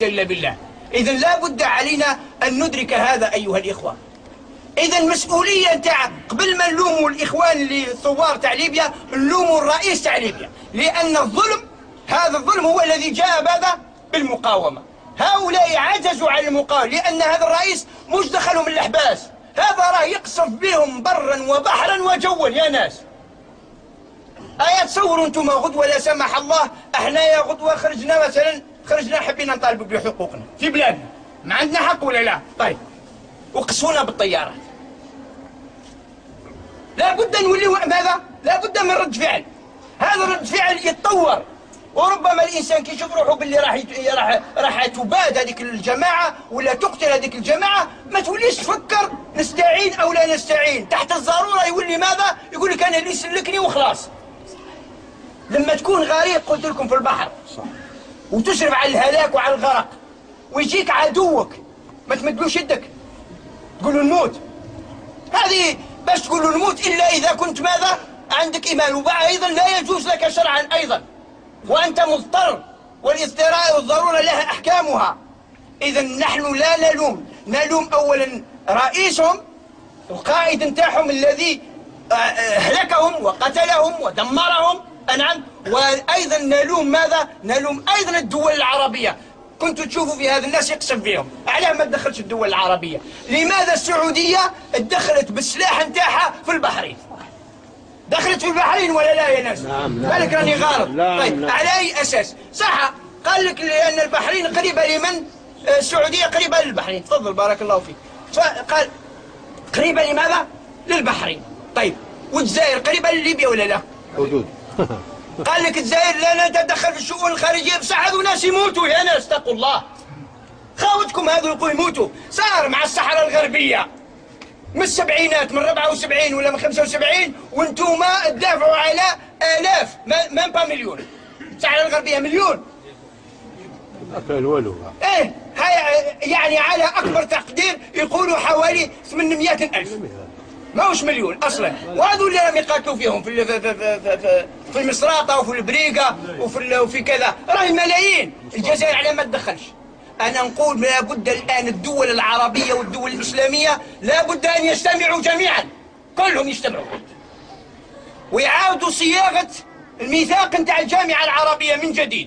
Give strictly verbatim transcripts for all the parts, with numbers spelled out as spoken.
إلا بالله. إذا لا بد علينا أن ندرك هذا أيها الإخوة. إذا المسؤولية نتاع قبل ما نلوموا الإخوان اللي ثوار تاع ليبيا نلوموا الرئيس تاع ليبيا، لأن الظلم هذا الظلم هو الذي جاء بعد بالمقاومة. هؤلاء عجزوا عن المقاومة لأن هذا الرئيس مش دخلهم الأحباس، هذا راه يقصف بهم برا وبحرا وجوا يا ناس. أيا تصوروا انتم غدوة لا سمح الله احنا يا غدوة خرجنا مثلا خرجنا حبينا نطالبوا بحقوقنا في بلادنا، ما عندنا حق ولا لا؟ طيب وقصونا بالطيارات. لا بد نوليو ماذا؟ لا بد من رد فعل. هذا رد فعل يتطور، وربما الانسان كي يشوف روحه باللي راح راح راح تباد هذيك الجماعه ولا تقتل هذيك الجماعه ما توليش تفكر نستعين او لا نستعين، تحت الضروره يولي ماذا؟ يقول لك انا اللي يسلكني وخلاص. لما تكون غريق قلت لكم في البحر صح وتشرف على الهلاك وعلى الغرق ويجيك عدوك ما تمدلوش يدك تقول له نموت، هذه باش تقول له نموت الا اذا كنت ماذا؟ عندك ايمان. وبعد ايضا لا يجوز لك شرعا ايضا وانت مضطر، والاضطرار والضروره لها احكامها. اذا نحن لا نلوم، نلوم اولا رئيسهم القائد نتاعهم الذي اهلكهم وقتلهم ودمرهم، نعم. وايضا نلوم ماذا؟ نلوم ايضا الدول العربيه. كنتوا تشوفوا في هذا الناس يقسم فيهم، علاه ما تدخلش الدول العربيه؟ لماذا السعوديه اتدخلت بالسلاح نتاعها في البحرين؟ دخلت في البحرين ولا لا يا ناس؟ نعم نعم. بالك راني غلط؟ طيب نعم. على اي اساس؟ صح قال لك لان البحرين قريبه لمن؟ السعوديه قريبه للبحرين. تفضل بارك الله فيك. فقال قريبه لماذا؟ للبحرين. طيب والجزائر قريبه لليبيا ولا لا؟ حدود. قال لك الجزائر لا نتدخل في الشؤون الخارجيه، بصح هذو ناس يموتوا يا ناس اتقوا الله. خاوتكم هذو يقولوا يموتوا، صار مع الصحراء الغربيه من السبعينات من أربعة وسبعين ولا من خمسة وسبعين وانتوما تدافعوا على آلاف ما با مليون. الصحراء الغربيه مليون. أكل والو. ايه هاي يعني على اكبر تقدير يقولوا حوالي ثمانمائة ألف. ماهوش مليون اصلا، وهذو اللي راهم يقاتلوا فيهم في في في في, في, في المصراطه وفي البريقه وفي وفي كذا، راهي ملايين. الجزائر على ما تدخلش. انا نقول لابد الان الدول العربيه والدول الاسلاميه لابد ان يجتمعوا جميعا، كلهم يجتمعوا ويعاودوا صياغه الميثاق نتاع الجامعه العربيه من جديد،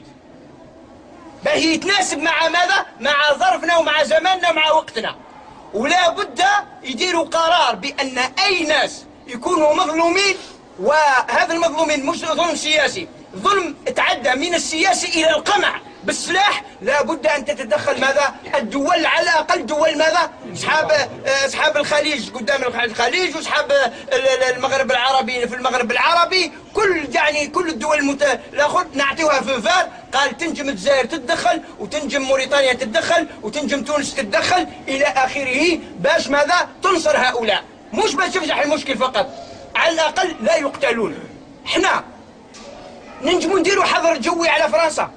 باهي يتناسب مع ماذا؟ مع ظرفنا ومع زماننا ومع وقتنا. ولا بد يديروا قرار بأن أي ناس يكونوا مظلومين، وهذا المظلومين مش ظلم سياسي، ظلم تعدى من السياسي إلى القمع بالسلاح، لا بد أن تتدخل ماذا؟ الدول على الأقل دول ماذا؟ أصحاب أصحاب الخليج قدام الخليج وأصحاب المغرب العربي في المغرب العربي، كل يعني كل الدول المت... الأخرى نعطيوها في فار. قال تنجم الجزائر تتدخل وتنجم موريتانيا تتدخل وتنجم تونس تتدخل إلى آخره، باش ماذا؟ تنصر هؤلاء، مش باش تفجح المشكل فقط، على الأقل لا يقتلون. احنا ننجموا نديروا حظر جوي على فرنسا،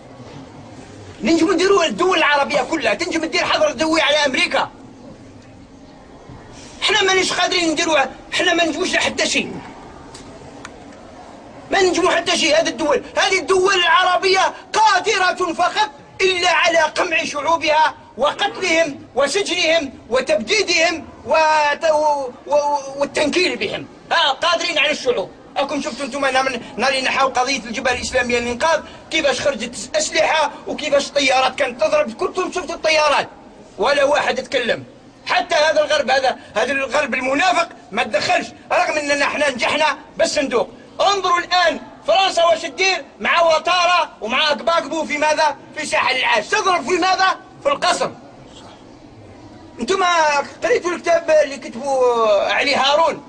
ننجموا نديروا الدول العربية كلها تنجم تدير حظر جوي على أمريكا. احنا مانيش قادرين نديروا، احنا ما ننجموش حتى شيء، ما ننجموا حتى شيء. هذه الدول هذه الدول العربية قادرة فقط إلا على قمع شعوبها وقتلهم وسجنهم وتبديدهم والتنكيل بهم. ها قادرين على الشعوب. راكم شفتوا انتم ناري نحاو قضيه الجبهه الاسلاميه للانقاذ كيفاش خرجت اسلحه وكيفاش الطيارات كانت تضرب، كنتم شفتوا الطيارات ولا واحد يتكلم. حتى هذا الغرب هذا هذا الغرب المنافق ما تدخلش، رغم اننا احنا نجحنا بالصندوق. انظروا الان فرنسا واش تدير مع وطاره ومع اكباكبو في ماذا؟ في ساحل العاج، تضرب في ماذا؟ في القصر. انتم قريتوا الكتاب اللي كتبوا علي هارون؟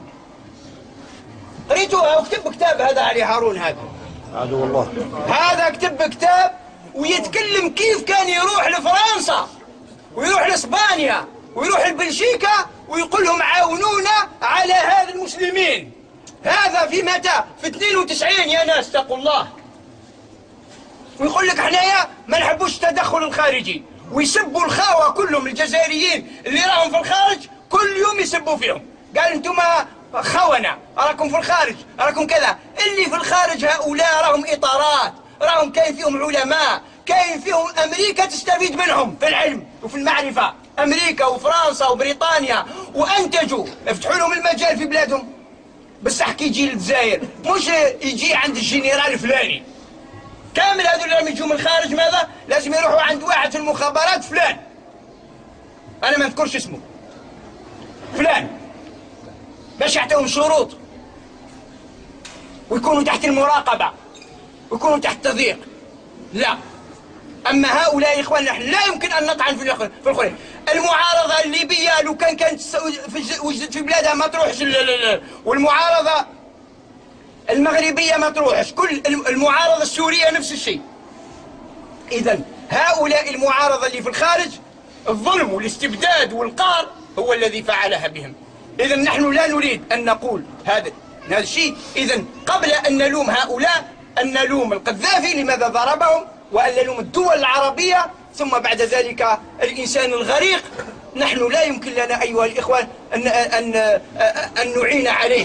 قريتوا كتب كتاب هذا علي هارون؟ هذا هذا والله هذا كتب كتاب ويتكلم كيف كان يروح لفرنسا ويروح لاسبانيا ويروح لبلجيكا ويقول لهم عاونونا على هذا المسلمين. هذا في متى؟ في اثنين وتسعين يا ناس اتقوا الله. ويقول لك حنايا ما نحبوش التدخل الخارجي، ويسبوا الخاوه كلهم الجزائريين اللي راهم في الخارج كل يوم يسبوا فيهم. قال انتم خونة، راكم في الخارج، راكم كذا. اللي في الخارج هؤلاء راهم اطارات، راهم كاين فيهم علماء، كاين فيهم امريكا تستفيد منهم في العلم وفي المعرفه، امريكا وفرنسا وبريطانيا، وانتجوا فتحوا لهم المجال في بلادهم. بصح كي يجي للجزائر مش يجي عند الجنرال الفلاني، كامل هذول اللي يجوا من الخارج ماذا؟ لازم يروحوا عند واحد في المخابرات فلان، انا ما نذكرش اسمه، فلان، باش يعطيهم شروط ويكونوا تحت المراقبه ويكونوا تحت تضييق. لا، اما هؤلاء اخوان نحن لا يمكن ان نطعن في الاخرين. المعارضه الليبيه لو كان كانت وجدت في بلادها ما تروحش، والمعارضه المغربيه ما تروحش، كل المعارضه السوريه نفس الشيء. اذا هؤلاء المعارضه اللي في الخارج الظلم والاستبداد والقهر هو الذي فعلها بهم. اذا نحن لا نريد ان نقول هذا هذا الشيء. اذا قبل ان نلوم هؤلاء ان نلوم القذافي لماذا ضربهم، وان نلوم الدول العربيه، ثم بعد ذلك الانسان الغريق نحن لا يمكن لنا ايها الاخوان ان ان ان نعين عليه.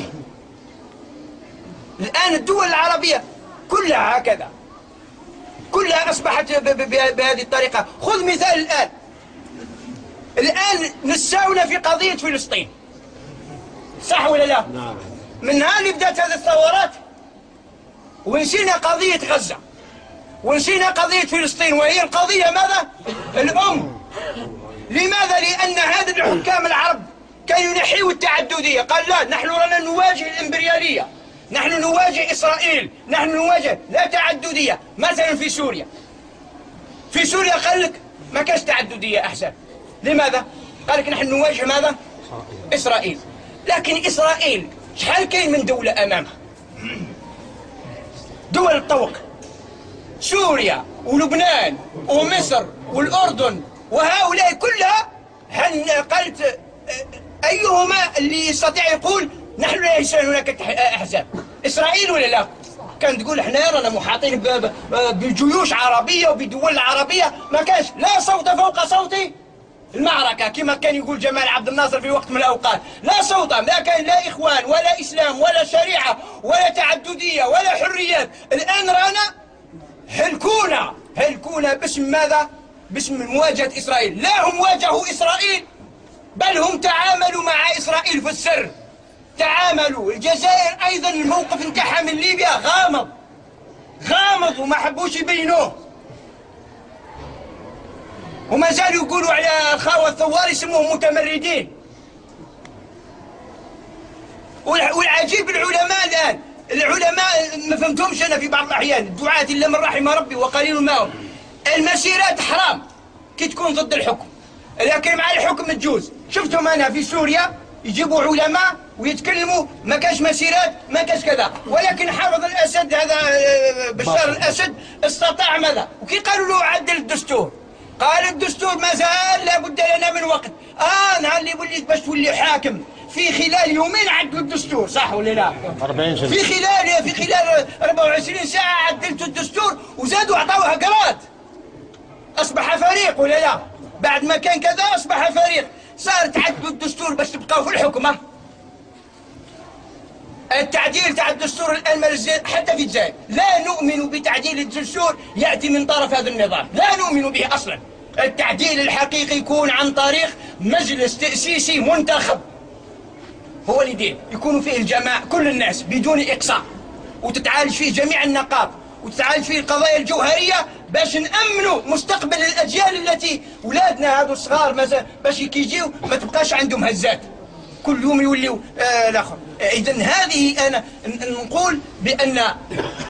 الان الدول العربيه كلها هكذا، كلها اصبحت بهذه الطريقه. خذ مثال الان الان نساونا في قضيه فلسطين، صح ولا لا؟ نعم. من ها اللي بدات هذه الثورات ونسينا قضيه غزه ونسينا قضيه فلسطين، وهي القضيه ماذا؟ الام. لماذا؟ لان هذا الحكام العرب كانوا ينحيوا التعدديه، قال لا نحن رانا نواجه الامبرياليه، نحن نواجه اسرائيل، نحن نواجه لا تعدديه. مثلا في سوريا، في سوريا قال لك ما كانش تعدديه احزاب. لماذا؟ قال لك نحن نواجه ماذا؟ اسرائيل. لكن اسرائيل شحال كاين من دوله امامها؟ دول الطوق، سوريا ولبنان ومصر والاردن، وهؤلاء كلها هل قالت ايهما اللي يستطيع يقول نحن ليس هناك احزاب؟ اسرائيل ولا لا؟ كانت تقول احنا رانا محاطين بجيوش عربيه وبدول عربيه، ما كانش لا صوت فوق صوت المعركه كما كان يقول جمال عبد الناصر في وقت من الاوقات، لا صوت، لا كان لا اخوان ولا اسلام ولا شريعه ولا تعدديه ولا حريات. الان رانا هلكونا هلكونا باسم ماذا؟ باسم مواجهه اسرائيل. لا هم واجهوا اسرائيل، بل هم تعاملوا مع اسرائيل في السر، تعاملوا. الجزائر ايضا الموقف نتاعها من ليبيا غامض غامض وما حبوش يبينوه، وما زالوا يقولوا على الخاوة الثوار يسموهم متمردين. والعجيب العلماء الآن، العلماء ما فهمتهمش أنا في بعض الأحيان، الدعاة إلا من رحم ربي وقليل ما هم. المسيرات حرام كي تكون ضد الحكم، لكن مع الحكم تجوز. شفتهم أنا في سوريا يجيبوا علماء ويتكلموا ما كاش مسيرات ما كاش كذا، ولكن حافظ الأسد هذا بشار الأسد استطاع ماذا؟ وكي قالوا له عدل الدستور قال الدستور ما زال لابد لنا من وقت. اه نهار اللي وليت باش تولي حاكم في خلال يومين عدلوا الدستور، صح ولا لا؟ أربعين سنة. في خلال في خلال أربعة وعشرين ساعة عدلتوا الدستور وزادوا عطاوها قرات. أصبح فريق ولا لا؟ بعد ما كان كذا أصبح فريق، صار تعدلوا الدستور باش تبقاو في الحكمة. التعديل تاع الدستور الان حتى في الجزائر لا نؤمن بتعديل الدستور ياتي من طرف هذا النظام، لا نؤمن به اصلا. التعديل الحقيقي يكون عن طريق مجلس تاسيسي منتخب، هو اللي يدير، يكون فيه الجماعه كل الناس بدون اقصاء، وتتعالج فيه جميع النقاط، وتتعالج فيه القضايا الجوهريه باش نامنوا مستقبل الاجيال التي اولادنا هذو الصغار باش كي يجيو ما تبقاش عندهم هزات كل يوم يوليوا آه الاخر. اذا هذه انا نقول بان